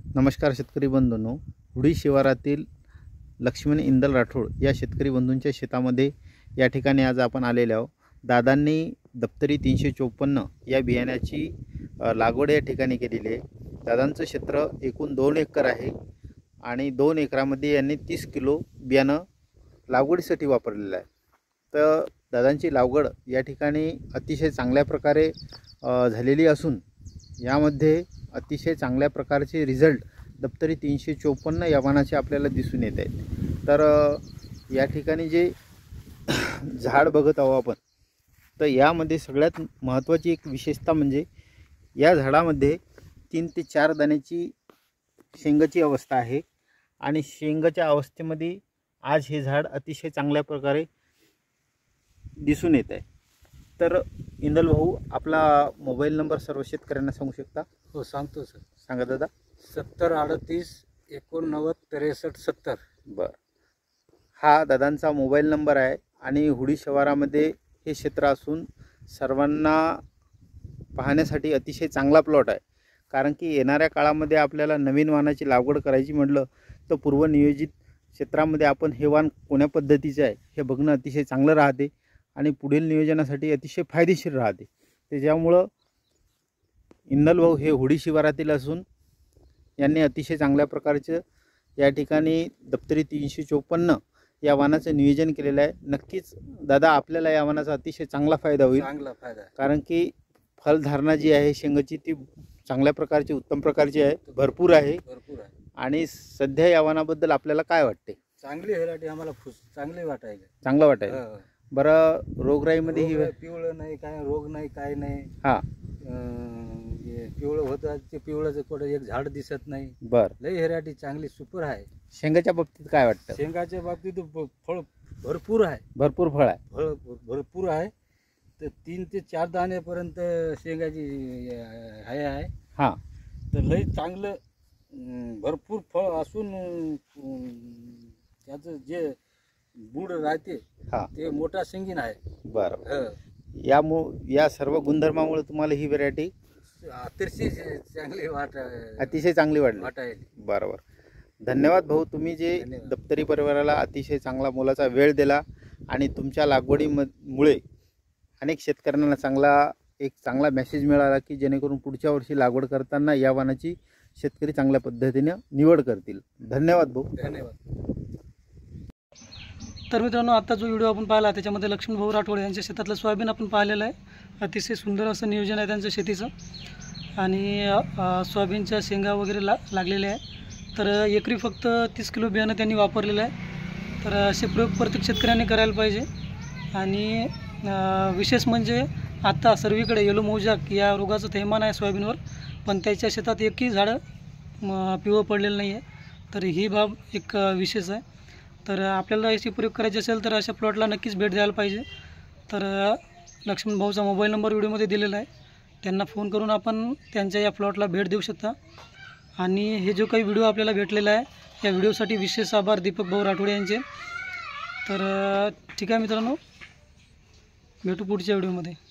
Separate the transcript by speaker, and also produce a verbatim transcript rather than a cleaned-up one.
Speaker 1: नमस्कार शेतकरी बंधूंनो, हुडी शिवारातील लक्ष्मण इंदल राठोड या शेतकरी बंधूंच्या शेतामध्ये या ठिकाणी आज आपण आलेले आहोत। दादांनी दप्तरी तीनशे चोपन्न या बियाण्याची लागवड या ठिकाणी केलेली आहे। दादांचं क्षेत्र एकूण दोन एकर आहे आणि दोन एकरामध्ये यांनी तीस किलो बियाणं लागवडीसाठी वापरलेलं आहे। तर दादांची लागवड या ठिकाणी अतिशय चांगल्या प्रकारे झालेली असून यामध्ये अतिशय चांगल्या प्रकारचे रिझल्ट दप्तरी तीनशे चोपन्न या वाणाचे आपल्याला दिसून येत आहेत। तर या ठिकाणी जे झाड बघत आहोत आपण, तर यामध्ये सगळ्यात महत्त्वाची एक विशेषता म्हणजे या झाडामध्ये तीन ते चार दाण्याची शेंगाची अवस्था आहे आणि शेंगाच्या अवस्थेमध्ये आज हे झाड अतिशय चांगल्या प्रकारे दिसून येत आहे। तर इंदल भाऊ, आपला मोबाईल नंबर सर्व शेतकऱ्यांना सांगू शकता?
Speaker 2: हो, सांगतो सर।
Speaker 1: सांगा दादा।
Speaker 2: सत्तर अडतीस एकोणनव्वद त्रेसष्ट सत्तर।
Speaker 1: बर, हा दादांचा मोबाईल नंबर आहे आणि हुडी शिवारामध्ये हे क्षेत्र असून सर्वांना पाहण्यासाठी अतिशय चांगला प्लॉट आहे। कारण की येणाऱ्या काळामध्ये आपल्याला नवीन वाणाची लागवड करायची म्हटलं तर पूर्वनियोजित क्षेत्रामध्ये आपण हे वाण कोण्या पद्धतीचे आहे हे बघणं अतिशय चांगलं राहते आणि पुढील नियोजनासाठी अतिशय फायदेशीर राहते। त्याच्यामुळं इंदल भाऊ हे हुडी शिवारातील असून यांनी अतिशय चांगल्या प्रकारचं या ठिकाणी दप्तरी तीनशे चोपन्न या वाणाचं नियोजन केलेलं आहे। नक्कीच दादा, आपल्याला या वाणाचा अतिशय चांगला फायदा होईल।
Speaker 2: चांगला फायदा,
Speaker 1: कारण की फलधारणा जी आहे शेंगाची ती चांगल्या प्रकारची उत्तम प्रकारची आहे, भरपूर आहे
Speaker 2: भरपूर आहे।
Speaker 1: आणि सध्या या वाणाबद्दल आपल्याला काय वाटते?
Speaker 2: चांगली व्हरायटी आम्हाला चांगली वाटायला
Speaker 1: चांगलं वाटायला। बरं, रोगराईमध्ये ही
Speaker 2: पिवळं नाही, काय रोग नाही, काय नाही।
Speaker 1: हा,
Speaker 2: पिवळं होतं ते पिवळंचं कुठं एक झाड दिसत नाही।
Speaker 1: बर,
Speaker 2: लई व्हरायटी चांगली सुपर आहे।
Speaker 1: शेंगाच्या बाबतीत काय वाटतं?
Speaker 2: शेंगाच्या बाबतीत फळ भरपूर आहे,
Speaker 1: भरपूर फळ आहे,
Speaker 2: फळ भरपूर आहे। तर तीन ते चार दाण्यापर्यंत शेंगाची आहे आहे
Speaker 1: हा।
Speaker 2: तर लई चांगलं भरपूर फळ असून त्याचं जे बुड राहते ते मोठा शेंगीन आहे।
Speaker 1: बरं, या या सर्व गुणधर्मामुळे तुम्हाला ही व्हरायटी
Speaker 2: अतिशय चांगली वाट
Speaker 1: अतिशय चांगली वाटली
Speaker 2: वाटायली।
Speaker 1: बरोबर, धन्यवाद भाऊ। तुम्ही जे दप्तरी परिवाराला अतिशय चांगला मोलाचा वेळ दिला आणि तुमच्या लागवडीमुळे अनेक शेतकऱ्यांना चांगला एक चांगला मेसेज मिळाला की जेणेकरून पुढच्या वर्षी लागवड करताना या वाणाची शेतकरी चांगल्या पद्धतीने निवड करतील। धन्यवाद भाऊ।
Speaker 2: धन्यवाद।
Speaker 3: तर मित्रांनो, आता जो व्हिडिओ आपण पाहिला त्याच्यामध्ये लक्ष्मण भाऊ राठोड यांच्या शेतातलं सोयाबीन आपण पाहिलेलं आहे। अतिशय सुंदर असं नियोजन आहे त्यांचं शेतीचं आणि सोयाबीनच्या शेंगा वगैरे ला लागलेल्या आहे। तर एकरी फक्त तीस किलो बियाणं त्यांनी वापरलेलं आहे। तर असे प्रयोग प्रत्येक शेतकऱ्यांनी करायला पाहिजे। आणि विशेष म्हणजे आता सर्वीकडे येलो मोजाक या रोगाचं थैमान आहे सोयाबीनवर, पण त्याच्या शेतात एकही झाडं पिवळं पडलेलं नाही आहे। तर ही बाब एक विशेष आहे। तर आपल्याला याची प्रयोग करायची असेल तर अशा प्लॉटला नक्कीच भेट द्यायला पाहिजे। तर लक्ष्मण भाऊचा मोबाईल नंबर व्हिडिओमध्ये दिलेला आहे, त्यांना फोन करून आपण त्यांच्या या प्लॉटला भेट देऊ शकता। आणि हे जो काही व्हिडिओ आपल्याला भेटलेला आहे या व्हिडिओसाठी विशेष आभार दीपक भाऊ राठोड यांचे। तर ठीक आहे मित्रांनो, भेटू पुढच्या व्हिडिओमध्ये।